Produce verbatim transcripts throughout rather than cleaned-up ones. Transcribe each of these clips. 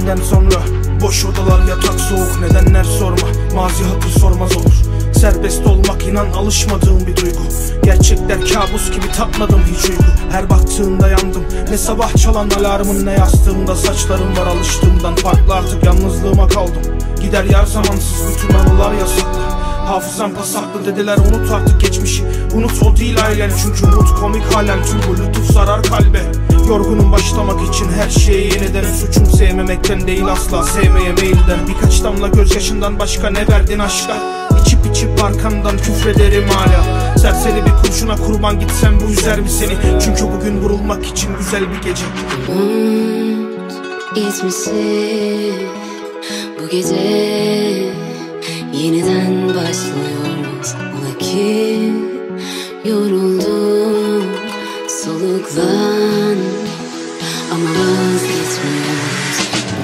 Düğünden sonra boş odalar, yatak soğuk, nedenler sorma. Mazi hatır sormaz olur. Serbest olmak inan alışmadığım bir duygu. Gerçekler kabus gibi, tatmadım hiç uyku. Her baktığımda yandım, ne sabah çalan alarmın, ne yastığımda saçlarım var. Alıştığımdan farklı artık yalnızlığıma kaldım. Gider yar zamansız, bütün anılar yasaklı. Hafızam pasaklı, dediler unut artık geçmişi. Unut, o değil ailen, çünkü umut komik halen. Tüm bu lütuf zarar kalbe. Yorgunum başlamak için her şeye yeniden. Suçum sevmemekten değil, asla sevmeye meyilden. Birkaç damla gözyaşından başka ne verdin aşka? İçip içip arkandan küfrederim hala. Serseri bir kurşuna kurban gitsem bu üzer mi seni? Çünkü bugün vurulmak için güzel bir gece. Umut gitmişsin bu gece, yeniden başlıyoruz. Ola ki yoruldum, soluklan ama vazgeçmiyoruz.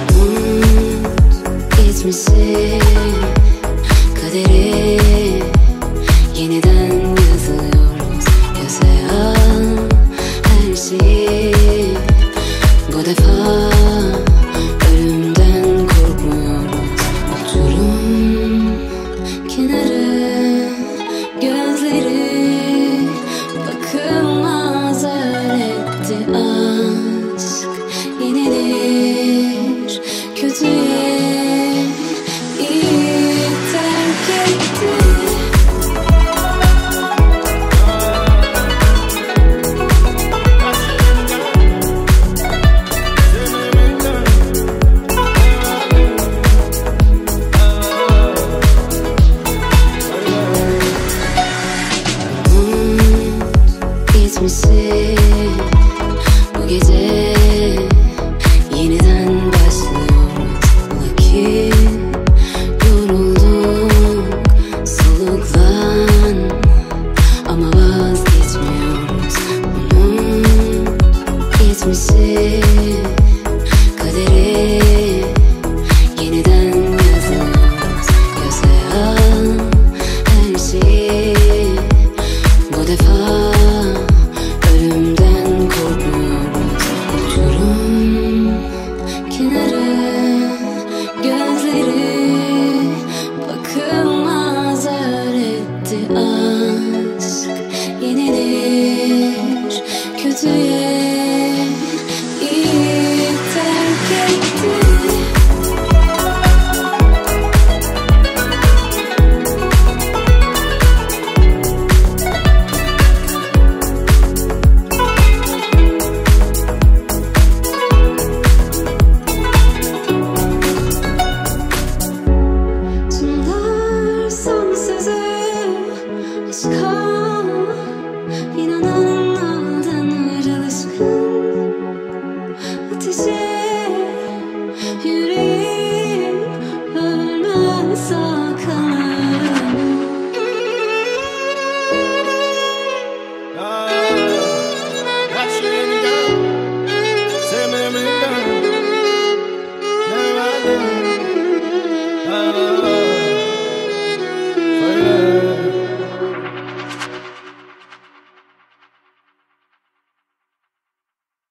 Umut gitmişsin, kaderi yeniden yazıyoruz. Göze al her şeyi, bu defa ölümden korkmuyoruz. Oturum kenarı, gözleri bakılmaz öğretti. Aşk yenilir, kötüye iyi terk etti. Bu gece yeniden başlıyoruz. Ola ki yorulduk, soluklan ama vazgeçmiyoruz. Unut geçmişi,